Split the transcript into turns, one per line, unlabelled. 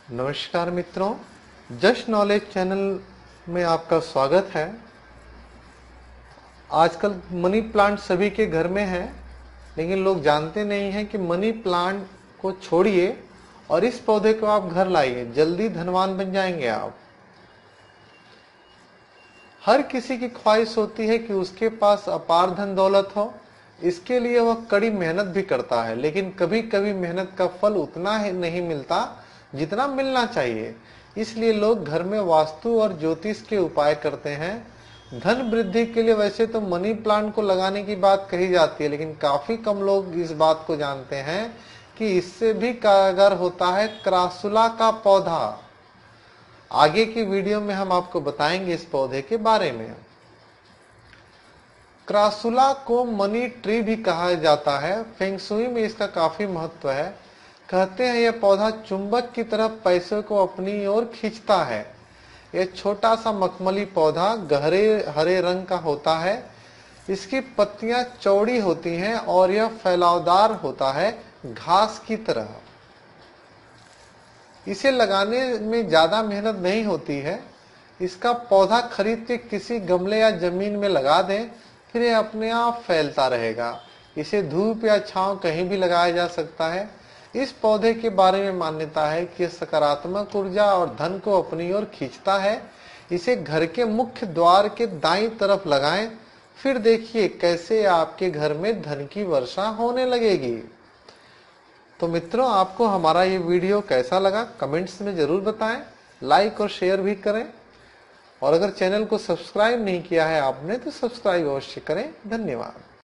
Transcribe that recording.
नमस्कार मित्रों, just knowledge channel में आपका स्वागत है। आजकल मनी प्लांट सभी के घर में है, लेकिन लोग जानते नहीं हैं कि मनी प्लांट को छोड़िए और इस पौधे को आप घर लाइए, जल्दी धनवान बन जाएंगे आप। हर किसी की ख्वाहिश होती है कि उसके पास अपार धन दौलत हो। इसके लिए वह कड़ी मेहनत भी करता है, लेकिन कभी कभी मेहनत का फल उतना ही नहीं मिलता जितना मिलना चाहिए। इसलिए लोग घर में वास्तु और ज्योतिष के उपाय करते हैं। धन वृद्धि के लिए वैसे तो मनी प्लांट को लगाने की बात कही जाती है, लेकिन काफी कम लोग इस बात को जानते हैं कि इससे भी कारगर होता है क्रासुला का पौधा। आगे की वीडियो में हम आपको बताएंगे इस पौधे के बारे में। क्रासुला को मनी ट्री भी कहा जाता है। फेंग शुई में इसका काफी महत्व है। कहते हैं यह पौधा चुंबक की तरह पैसे को अपनी ओर खींचता है। यह छोटा सा मखमली पौधा गहरे हरे रंग का होता है। इसकी पत्तियां चौड़ी होती हैं और यह फैलावदार होता है, घास की तरह। इसे लगाने में ज्यादा मेहनत नहीं होती है। इसका पौधा खरीद के किसी गमले या जमीन में लगा दें, फिर यह अपने आप फैलता रहेगा। इसे धूप या छांव कहीं भी लगाया जा सकता है। इस पौधे के बारे में मान्यता है कि यह सकारात्मक ऊर्जा और धन को अपनी ओर खींचता है। इसे घर के मुख्य द्वार के दाईं तरफ लगाएं, फिर देखिए कैसे आपके घर में धन की वर्षा होने लगेगी। तो मित्रों, आपको हमारा ये वीडियो कैसा लगा कमेंट्स में जरूर बताएं, लाइक और शेयर भी करें, और अगर चैनल को सब्सक्राइब नहीं किया है आपने तो सब्सक्राइब अवश्य करें। धन्यवाद।